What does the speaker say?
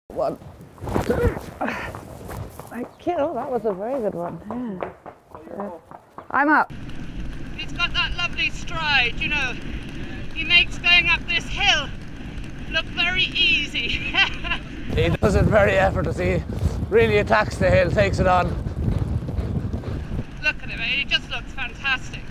One. Oh, that was a very good one. Yeah. I'm up. He's got that lovely stride, you know. He makes going up this hill look very easy. He does it very effortlessly. He really attacks the hill, takes it on. Look at him, he just looks fantastic.